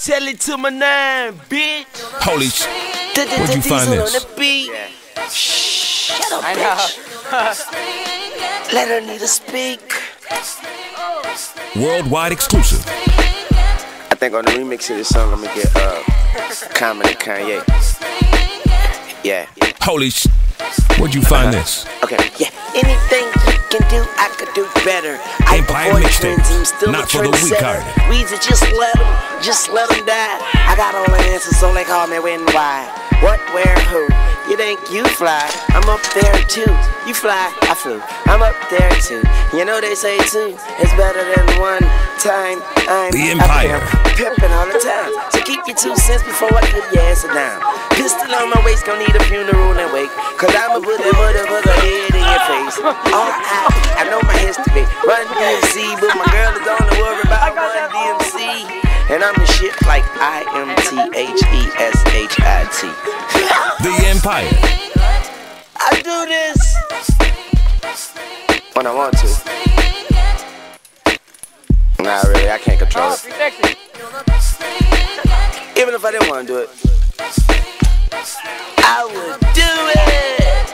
Tell it to my nine, bitch. Holy sh! Where'd you find this? Shut up, bitch. Let her need to speak. Worldwide exclusive. I think on the remix of this song, I'm gonna get Common and Kanye. Yeah. Holy sh! Where'd you find this? Okay, yeah. Anything you can do, I could do better. Empire mixtapes, not for the weak-hearted. Weezy, just let them die. I got all the answers, so they call me when, why, what, where, who. You think you fly? I'm up there too. You fly, I flew. I'm up there too. You know they say two is better than one time. I'm the Empire. Pimping all the time. So keep your 2 cents before I give your ass a dime. Pistol on my waist, gon' need a funeral and wake. Cause I'ma put that motherfucker head in your face. R.I.P. I know my history. Run DMC, but my girl is on the worry about Run DMC. And I'm the shit like IMTHESHIT. The Empire. I do this when I want to. Nah, really, I can't control it. Even if I didn't want to do it, I would do it.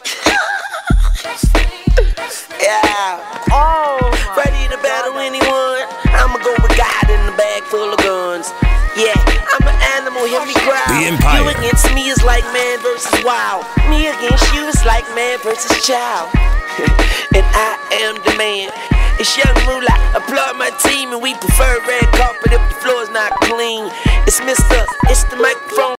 Yeah. Ready to battle anyone. I'ma go with God in the bag full of guns. Yeah, I'm an animal, hear me growl. The Empire. You against me is like man versus wild. Me against you is like man versus child. And I am the man. It's Young Moolah, applaud my team, and we prefer red carpet if the floor's not clean. It's the microphone.